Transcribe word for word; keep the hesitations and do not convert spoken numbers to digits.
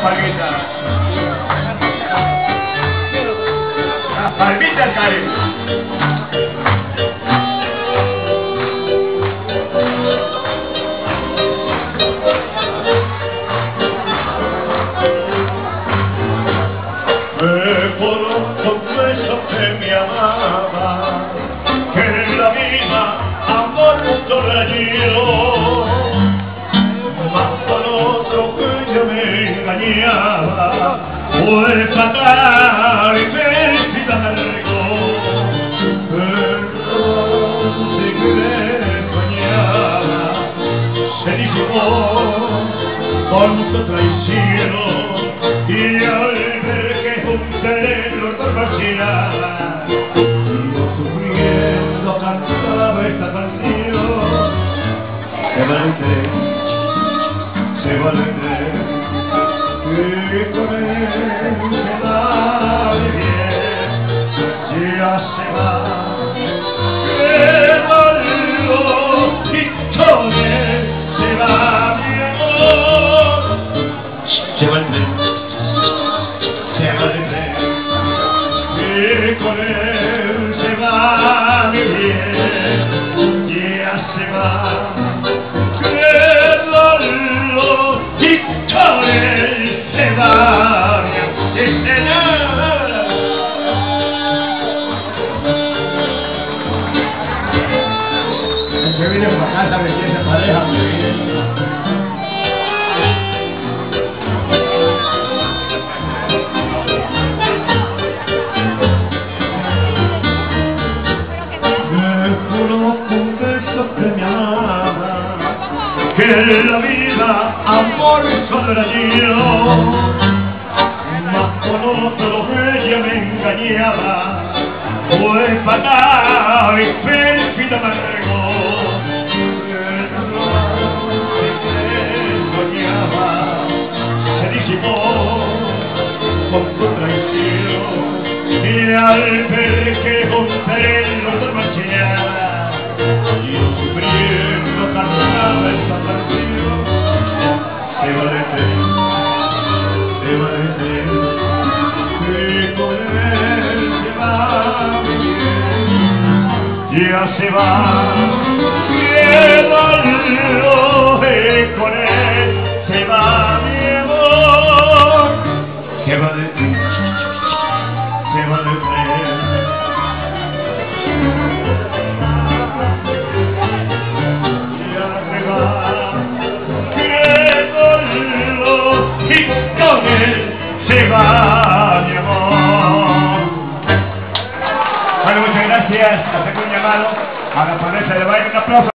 palmitas. Las palmitas, Karen. Recuerdo un beso que me amaba, que en la vida amor sobreñido, mas con otro que yo me engañaba, fue fatal y me largo. El que me soñaba se disipó con tu traición, y al ver que junté los dos vacilaba, yo sufriendo cantaba esta canción. Se va el tren, se va el tren, y con él se va bien, ya se va. ¡Qué dolor! Y con él se va mi amor. Se va el tren, se va el tren, y con él se va mi bien, ya se va. ¡Qué dolor! Y con él se va mi amor. ¡Y se va! Que viene por acá, sabe quién se pareja, que viene. Que en la vida amor sobreñido, mas con otro que ella me engañaba, fue fatal y pérfida amargo. El que soñaba se disipó con tu traición, y al ver que junté los dos marchaba, yo sufriendo cantaba esta canción. Se va el tren, se va el tren, y con él se va mi bien, ya se va. ¡Qué dolor! Y con él se va mi amor. Se va el tren, se va el tren, y con él se va mi amor. Bueno, muchas gracias. Hacemos un llamado a la pobreza de baile. Un aplauso.